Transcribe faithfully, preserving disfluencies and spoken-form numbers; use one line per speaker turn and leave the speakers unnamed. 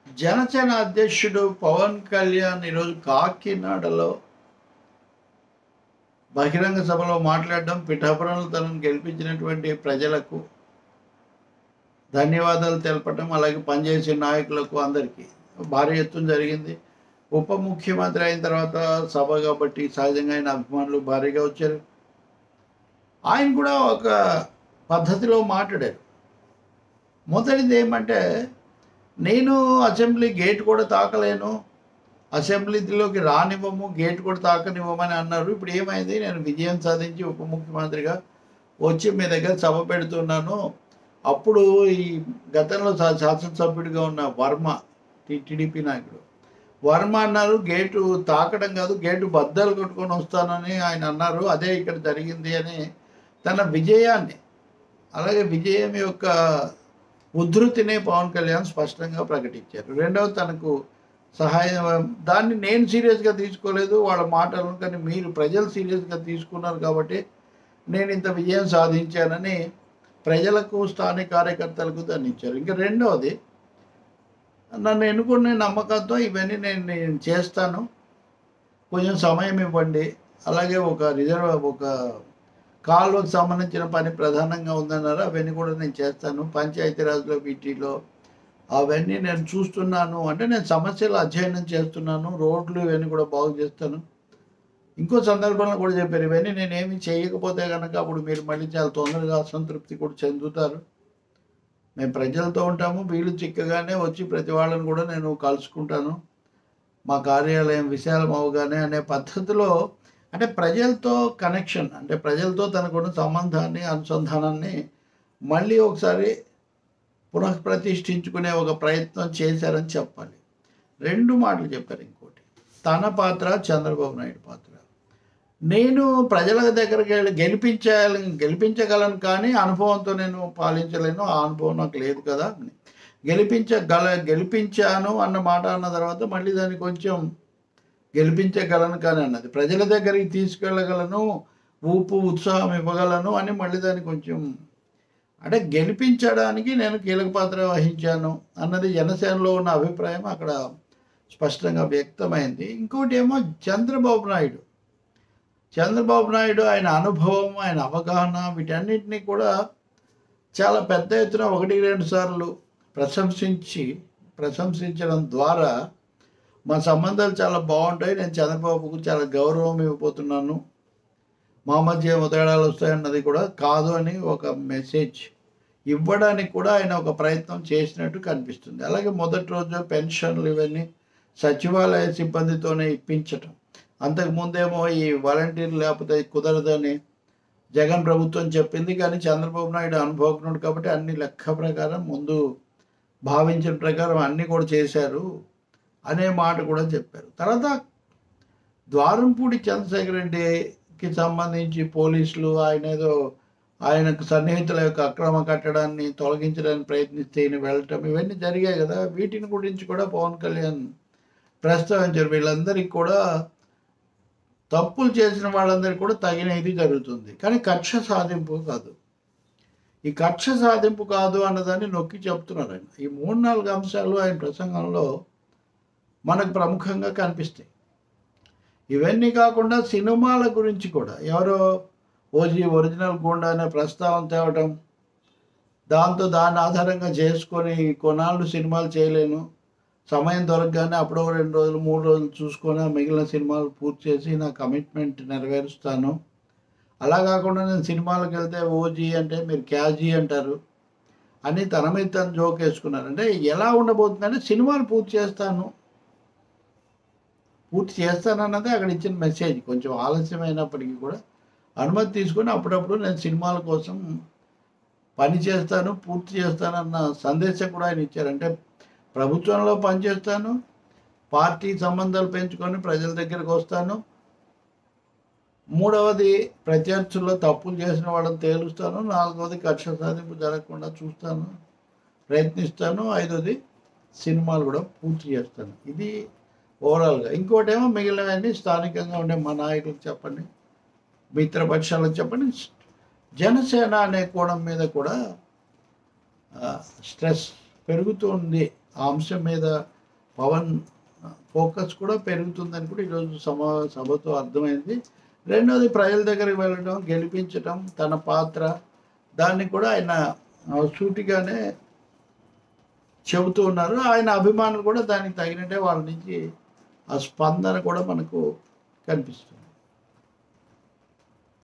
జనసేన అధ్యక్షుడు పవన్ కళ్యాణ్ ఈరోజు కాకినాడలో బహిరంగ సభలో మాట్లాడడం, పిఠాపురంలో తనను గెలిపించినటువంటి ప్రజలకు ధన్యవాదాలు తెలపడం, అలాగే పనిచేసే నాయకులకు అందరికీ భారీ ఎత్తున జరిగింది. ఉప ముఖ్యమంత్రి అయిన తర్వాత సభ కాబట్టి సహజంగా ఆయన అభిమానులు భారీగా వచ్చారు. ఆయన కూడా ఒక పద్ధతిలో మాట్లాడారు. మొదటిది ఏమంటే, నేను అసెంబ్లీ గేట్ కూడా తాకలేను, అసెంబ్లీలోకి రానివ్వము, గేట్ కూడా తాకనివ్వమని అన్నారు. ఇప్పుడు ఏమైంది, నేను విజయం సాధించి ఉప ముఖ్యమంత్రిగా వచ్చి మీ దగ్గర సభ పెడుతున్నాను. అప్పుడు ఈ గతంలో శాసనసభ్యుడిగా ఉన్న వర్మ, టీడీపీ నాయకుడు వర్మ అన్నారు, గేటు తాకడం కాదు, గేటు బద్దలు కొట్టుకొని వస్తానని ఆయన అన్నారు. అదే ఇక్కడ జరిగింది అని తన విజయాన్ని, అలాగే విజయం యొక్క ఉధృతిని పవన్ కళ్యాణ్ స్పష్టంగా ప్రకటించారు. రెండవది, తనకు సహాయం, దాన్ని నేను సీరియస్గా తీసుకోలేదు వాళ్ళ మాటలను, కానీ మీరు ప్రజలు సీరియస్గా తీసుకున్నారు కాబట్టి నేను ఇంత విజయం సాధించానని ప్రజలకు, స్థానిక కార్యకర్తలకు దండించారు. ఇంకా రెండవది, నన్ను ఎన్నుకునే నమ్మకంతో ఇవన్నీ నేను నేను చేస్తాను, కొంచెం సమయం ఇవ్వండి, అలాగే ఒక రిజర్వ్ ఒక కాలువకు సంబంధించిన పని ప్రధానంగా ఉందన్నారు, అవన్నీ కూడా నేను చేస్తాను, పంచాయతీరాజ్లో వీటిలో అవన్నీ నేను చూస్తున్నాను, అంటే నేను సమస్యలు అధ్యయనం చేస్తున్నాను, రోడ్లు ఇవన్నీ కూడా బాగు చేస్తాను. ఇంకో సందర్భంలో కూడా చెప్పారు, ఇవన్నీ నేనేమి చేయకపోతే కనుక అప్పుడు మీరు మళ్ళీ చాలా తొందరగా అసంతృప్తి కూడా చెందుతారు. మేము ప్రజలతో ఉంటాము, వీళ్ళు చిక్కగానే వచ్చి ప్రతి వాళ్ళని కూడా నేను కలుసుకుంటాను, మా కార్యాలయం విశాలం అవగానే అనే పద్ధతిలో, అంటే ప్రజలతో కనెక్షన్, అంటే ప్రజలతో తనకున్న సంబంధాన్ని, అనుసంధానాన్ని మళ్ళీ ఒకసారి పునఃప్రతిష్ఠించుకునే ఒక ప్రయత్నం చేశారని చెప్పాలి. రెండు మాటలు చెప్పారు. ఇంకోటి, తన పాత్ర, చంద్రబాబు నాయుడు పాత్ర. నేను ప్రజల దగ్గరికి వెళ్ళి గెలిపించాలి గెలిపించగలను కానీ అనుభవంతో నేను పాలించలేను, ఆ అనుభవం నాకు లేదు కదా. గెలిపించగల గెలిపించాను అన్న మాట అన్న తర్వాత మళ్ళీ దాన్ని కొంచెం గెలిపించగలను కానీ అన్నది, ప్రజల దగ్గరికి తీసుకెళ్ళగలను, ఊపు ఉత్సాహం ఇవ్వగలను అని మళ్ళీ దాన్ని కొంచెం, అంటే గెలిపించడానికి నేను కీలక పాత్ర వహించాను అన్నది జనసేనలో ఉన్న అభిప్రాయం అక్కడ స్పష్టంగా వ్యక్తమైంది. ఇంకోటి ఏమో చంద్రబాబు నాయుడు చంద్రబాబు నాయుడు ఆయన అనుభవం, ఆయన అవగాహన, వీటన్నిటినీ కూడా చాలా పెద్ద ఎత్తున ఒకటి రెండు సార్లు ప్రశంసించి ప్రశంసించడం ద్వారా మా సంబంధాలు చాలా బాగుంటాయి, నేను చంద్రబాబుకు చాలా గౌరవం ఇవ్వబోతున్నాను, మా మధ్య తేడాలు వస్తాయన్నది కూడా కాదు అని ఒక మెసేజ్ ఇవ్వడానికి కూడా ఆయన ఒక ప్రయత్నం చేసినట్టు కనిపిస్తుంది. అలాగే మొదటి రోజు పెన్షన్లు ఇవన్నీ సచివాలయ సిబ్బందితోనే ఇప్పించటం, అంతకుముందేమో ఈ వాలంటీర్లు లేకపోతే కుదరదని జగన్ ప్రభుత్వం చెప్పింది, కానీ చంద్రబాబు నాయుడు అనుభవజ్ఞుడు కాబట్టి అన్ని లెక్క ప్రకారం ముందు భావించిన ప్రకారం అన్నీ కూడా చేశారు అనే మాట కూడా చెప్పారు. తర్వాత ద్వారంపూడి చంద్రశేఖర్ రెడ్డికి సంబంధించి పోలీసులు ఆయన ఏదో ఆయనకు సన్నిహితుల యొక్క అక్రమ కట్టడాన్ని తొలగించడానికి ప్రయత్నిస్తే ఈయన వెళ్ళటం, ఇవన్నీ జరిగాయి కదా. వీటిని గురించి కూడా పవన్ కళ్యాణ్ ప్రస్తావించారు. వీళ్ళందరికీ కూడా, తప్పులు చేసిన వాళ్ళందరికీ కూడా తగిన ఇది జరుగుతుంది, కానీ కక్ష సాధింపు కాదు. ఈ కక్ష సాధింపు కాదు అన్నదాన్ని నొక్కి చెప్తున్నారు ఆయన. ఈ మూడు నాలుగు అంశాలు ఆయన ప్రసంగంలో మనకు ప్రముఖంగా కనిపిస్తాయి. ఇవన్నీ కాకుండా సినిమాల గురించి కూడా ఎవరో ఓజీ ఒరిజినల్ గుండా అనే ప్రస్తావన తేవటం, దాంతో దాన్ని ఆధారంగా చేసుకొని కొన్నాళ్ళు సినిమాలు చేయలేను, సమయం దొరకగానే అప్పుడో రెండు రోజులు మూడు రోజులు చూసుకొని మిగిలిన సినిమాలు పూర్తి చేసి నా కమిట్మెంట్ నెరవేరుస్తాను, అలా కాకుండా నేను సినిమాలకు వెళ్తే ఓజీ అంటే మీరు క్యాజీ అంటారు అని తన మీద తను జోక్ వేసుకున్నారు. అంటే ఎలా ఉండబోతుందంటే, సినిమాలు పూర్తి చేస్తాను పూర్తి చేస్తానన్నదే అక్కడ ఇచ్చిన మెసేజ్. కొంచెం ఆలస్యమైనప్పటికీ కూడా అనుమతి తీసుకొని అప్పుడప్పుడు నేను సినిమాల కోసం పని చేస్తాను, పూర్తి చేస్తానన్న సందేశం కూడా ఆయన ఇచ్చారు. అంటే ప్రభుత్వంలో పనిచేస్తాను, పార్టీ సంబంధాలు పెంచుకొని ప్రజల దగ్గరికి వస్తాను, మూడవది ప్రత్యర్థుల్లో తప్పులు చేసిన వాళ్ళని తేలుస్తాను, నాలుగవది కక్ష సాధింపు జరగకుండా చూస్తాను, ప్రయత్నిస్తాను, ఐదవది సినిమాలు కూడా పూర్తి చేస్తాను. ఇది ఓవరాల్గా. ఇంకోటేమో మిగిలినవన్నీ స్థానికంగా ఉండే మా నాయకులకు చెప్పండి, మిత్రపక్షాలకు చెప్పండి, జనసేన అనే కోణం మీద కూడా స్ట్రెస్ పెరుగుతుంది. ఆ అంశం మీద పవన్ ఫోకస్ కూడా పెరుగుతుందని కూడా ఈరోజు సమ సభతో అర్థమైంది. రెండోది ప్రజల దగ్గరికి వెళ్ళడం, గెలిపించడం తన పాత్ర, దాన్ని కూడా ఆయన సూటిగానే చెబుతూ ఉన్నారు. ఆయన అభిమానులు కూడా దానికి తగినట్టే వాళ్ళ నుంచి ఆ స్పందన కూడా మనకు కనిపిస్తుంది.